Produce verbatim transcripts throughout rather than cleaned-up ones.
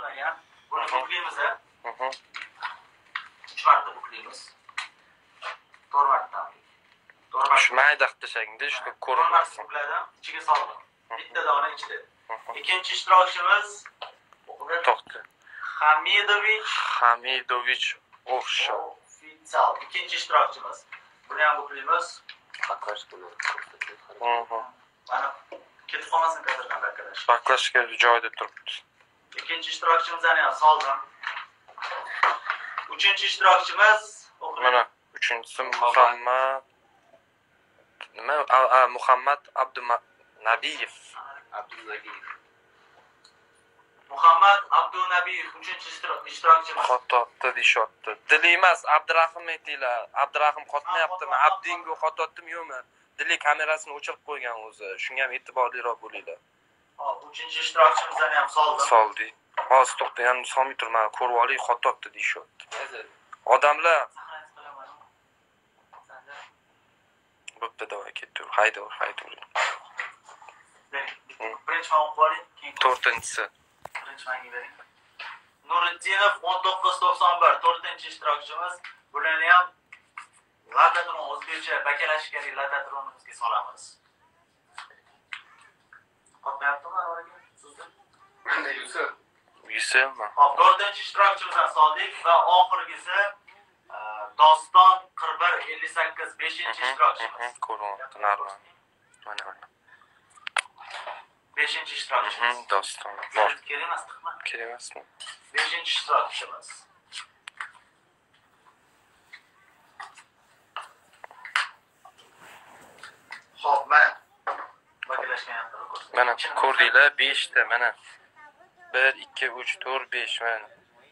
qilinmagan. Buni buklaymiz. Mhm. uch marta buklaymiz. to'rt marta. to'rt marta. Shu mayda qilishingda shu ko'rinmasin. bukladim, ichiga soldim. Bitta dona ichida. Ikkinchi ishtirokchimiz To'xta. Hamidovich Hamidovich Offshore. Official. İkinci iştirakçımız. Buni ham buklaymiz. Baklashkani ko'rsatib. Mhm. Mana ketib qolmasin kadrdan arkadaş. Baklashga joyida turibdi. İkinci iştirakçımızı ham soldim. Uchinchi ishtirokchimiz Mana uchinchisi Muhammad nima? Muhammad Abdunabiyev. Abdunabiyev. Muhammad Abdunabiyev uchinchi ishtirokchimiz. Xototdi deyishyapti. Dili emas, Abdurahim aytinglar. Abdurahim xotmayaptimi? Abdingu xototdimi yo'qmi? Dili kamerasini o'chirib qo'ygan o'zi. Shunga ham e'tiborliroq bo'linglar. Hop, uchinchi ishtirokchimizni ham soldim. Soldi. Hozir to'xta, ham solmay turma. Ko'rib oling, xototdi deyishyapti. Odamlar bo'pti, davay ketdi. Hayda, hayda. Birinchi ma'lum qo'ying, keyin to'rtinchisi. birinchi ma'lumotni bering. Nuriddinov o'n to'qqiz to'qson bir to'rtinchi ishtirokchimiz. Bularni ham Latatron o'zbekcha bakalash kerak Latatronimizga solamiz. Qotmayaptimi oraga? Sizda? Menda Yusuf. Yusufmi? Hop, to'rtinchi ishtirokchimizni soldik va oxirgisi Doston qirq bir ellik sakkiz beshinchi ishtirokchimiz. Ko'ryapti, normal. Mana mana. beshinchi ishtirokchimiz. Doston. Bor. Kerak emas, tiqma. Kerak emasmi? beshinchi ishtirokchimiz. Hop, mana. Bakalashgan yoqda ko'rsating. Mana ko'rdinglar, besh ta mana. bir ikki uch to'rt besh mana.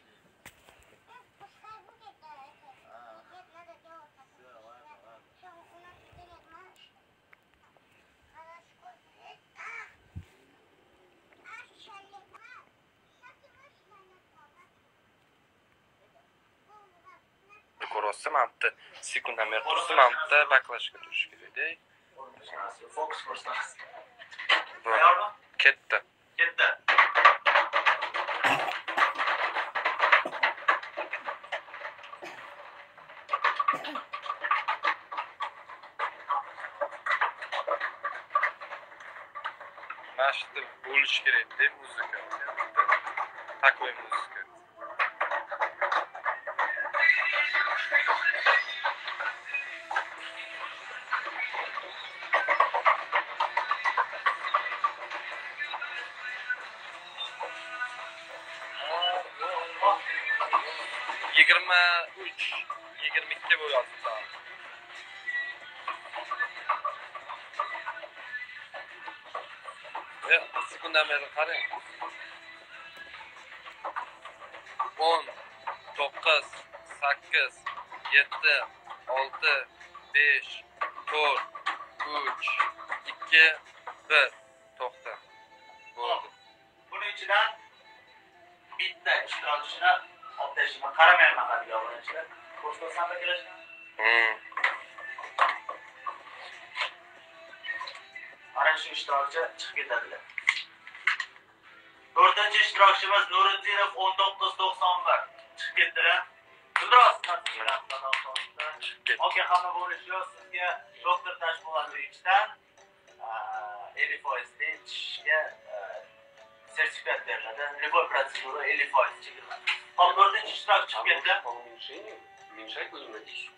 Ko'rasizmi, manta sekundamer tursa, manta baklashga turish kerak-da. Fokus ko'rsatamiz. Bu Tayyormi? ketdi. Ketdi. Mashqda bo'lish kerak-da muzika. Takoy muzika. yigirma uch yigirma ikki bo'lyapti. Ya, sekundamerni qarang. o'n to'qqiz sakkiz yetti olti besh to'rt uch ikki bir to'xta. Bo'ldi. Buning ichidan bitta ishtirokchini olib tashlashga qaramayman hadiga obunachilar. Ko'rsatsan bakalashni. Hmm. Ana shu ishtirokchi chiqib ketadilar. to'rtinchi ishtirokchimiz Nuriddinov o'n to'qqiz to'qson bir chiqib ketdilar. Здравствуйте. Okey, hamma bo'lish yo'q. Sizga doktor Tashmulladovichdan ellik foiz ishga sertifikat beriladi. Любой prosedura ellik foiz chekiladi. Hop, to'rtinchi ishtirokchi chiqib ketdi. Уменьшать будем на тысячу.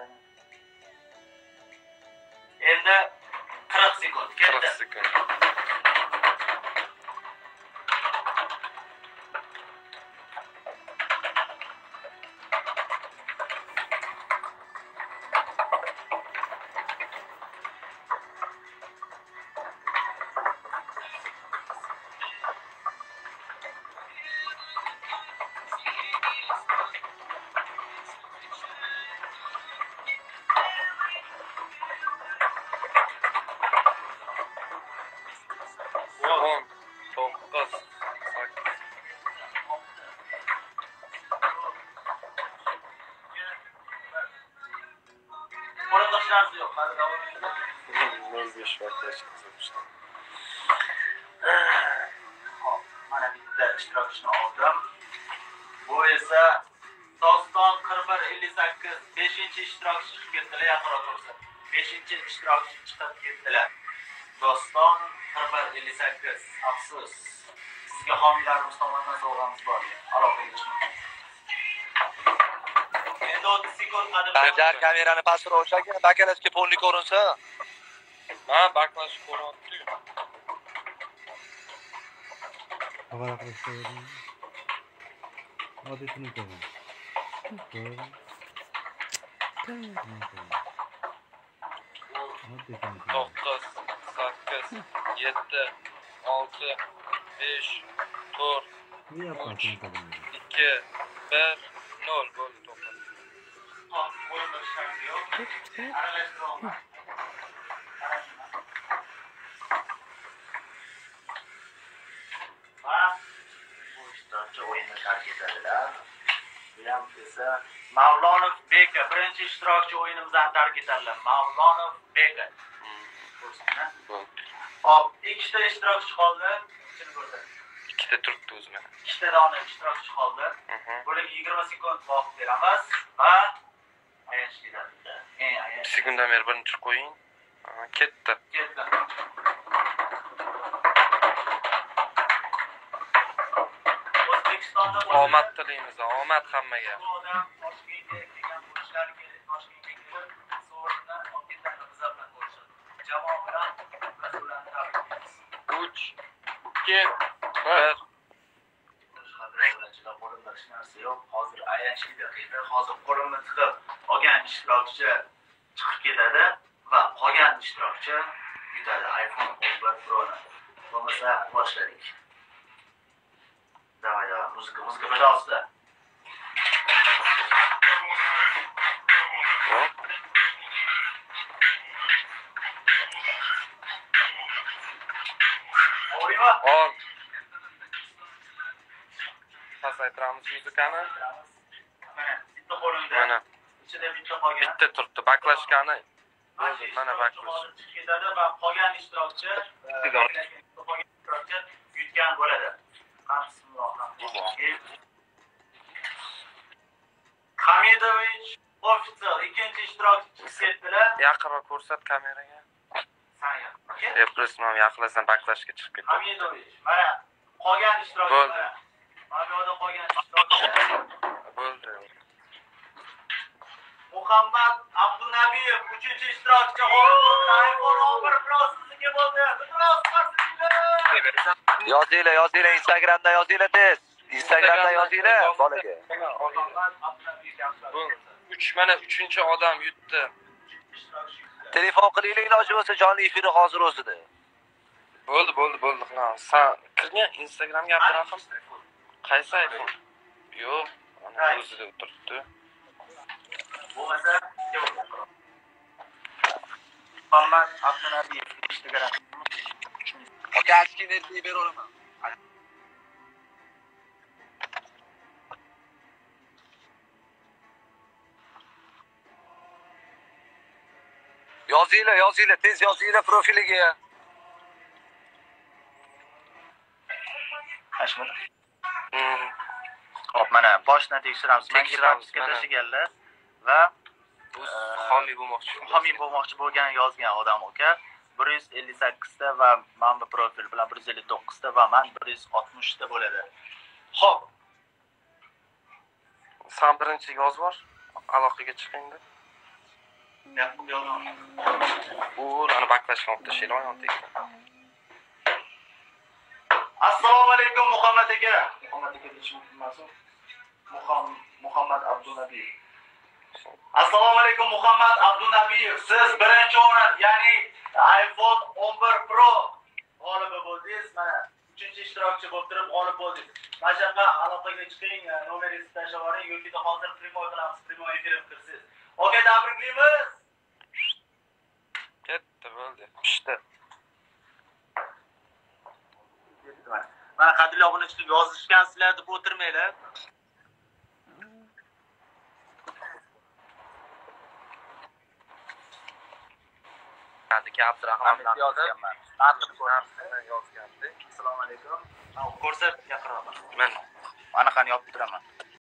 Endi qirq sekund ketdi. qirq sekund. o'n to'qqiz sakkiz O'rindoshlarimiz yo'q. Hadi davom etamiz. nol besh vaqtgacha qizib Hop, mana bitta ishtirokchini oldim. Bu esa Doston qirq bir ellik sakkiz beshinchi ishtirokchi chiqib ketdilar, yaqinroq tursa. beshinchi ishtirokchi chiqib ketdilar. Doston qirq bir ellik sakkiz. Afsus. Sizga homiylarimiz tomonidan sovg'amiz bor. Aloqaga chiqing. Endi o'ttiz sekund qadar. Jar kamerani pastroq o'shaga bakalashga polni ko'rinsa. Ha, baklash ko'ryapti. Avara qilishdi. Hadi shuni ko'ring. to'qqiz, sakkiz, yetti, olti, besh, to'rt, uch, ikki, bir, nol bo'ldi to'qqiz. Qo'limda shakli yo'q. Aralashtirolmayman. Va bu ishtirokchi o'yinni tark etadilar. Bu ham esa Mavlonov Beka birinchi ishtirokchi o'yinimizdan tark etadilar. Mavlonov Beka. Ko'rsana. Hop, ikkita ishtirokchi qoldi. Ichini ko'rsating. Ikkita turibdi o'zimga. Ikkita dona ishtirokchi qoldi. Bularga yigirma sekund vaqt beramiz va ayanch ketadi. Eng ayanch. Sekunddan beri birini tushib qo'ying. Ketdi. Ketdi. O'zbekistonda Omad tilaymiz, omad hammaga. odam Toshkentga kelgan bo'lishlari kerak. Toshkentga kelib, sovrinni olib ketganlar bizlar bilan ko'rishadi. Jamoa bilan biz ularni tabriklaymiz. uch, ikki, bir. Qadriyatchilar qo'limda hech narsa yo'q. Hozir ayanchli daqiqa. Hozir qo'limni tiqib olgan ishtirokchi chiqib ketadi va qolgan ishtirokchi yutadi iPhone o'n bir Pro'ni. Bo'lmasa boshladik. Давай, давай, музыка, музыка, пожалуйста. O'rima. On. Pasaytiramiz muzikani. Mana bitta qo'limda. Mana Ichida bitta qolgan. bitta turibdi. Baklashgani bo'ldi. Mana baklash. Chiqib ketadi va qolgan ishtirokchi qolgan ishtirokchi yutgan bo'ladi. Bismillahirrohmanirrohim. Hamidovich ofitser ikkinchi ishtirokchi chiqib ketdilar. Yaqinroq ko'rsat kameraga. San yaqin. Efrisman yaqinlasam baklashga chiqib ketdi. Hamidovich, mana qolgan ishtirokchi. Bo'ldi. Mana bu yerda qolgan ishtirokchi. Bo'ldi. Muhammad Abdunabiyev uchinchi ishtirokchi g'olib bo'ldi. iPhone o'n bir Pro sizga bo'ldi. Biroz qarsinglar. Yozinglar, yozinglar, Instagramda yozinglar tez. Instagramda yozinglar bolaga. Bu uch mana uchinchi odam yutdi. Telefon qilinglar iloji bo'lsa jonli efiri hozir o'zida. Bo'ldi, bo'ldi, bo'ldi. Sen kirgan Instagramga Abdurahim. Qaysi iPhone? Yo'q, ana o'zida turibdi. Bo'lmasa Muhammad Abdunabiyev Instagram. Aka askini beraman. Yozinglar, yozinglar, tez yozinglar profiliga. Hashmat. Hmm. Hop, mana boshdan tekshiramiz. Tekshiramiz, Menga mana. tashiganlar va O'z homiy bo'lmoqchi. homiy bo'lmoqchi bo'lgan yozgan odam aka bir yuz ellik sakkiz ta va men bu profil bilan bir yuz ellik to'qqiz ta va men bir yuz oltmish ta bo'ladi. Xo'p, Sen birinchi yoz bor. Aloqaga chiqingda. U ana baklashga olib tashlaylar oyontiga. Assalomu alaykum Muhammad aka. Muhammad aka deb ma'lum. Muhammad Muhammad Abdunabiyev. Assalomu alaykum Muhammad Abdunabiyev. Siz birinchi o'rin, ya'ni iPhone o'n bir Pro g'olibi bo'ldingiz. Mana uchinchi ishtirokchi bo'lib turib g'olib bo'ldingiz. Mana shunaqa aloqaga chiqing, nomeringizni tashlab oling yoki hozir primoy qilamiz, primoy efir qilasiz. Okey, tabriklaymiz. Ketdi, bo'ldi. Pishdi. Mana qadrli obunachilar yozishgansizlar deb o'tirmanglar. yozgandi ki Abdurahmon bilan yozganman. Narxini narxini yozgandi. Assalomu alaykum. Ko'rsat yaqinroq. Mana anaqani yopib turaman.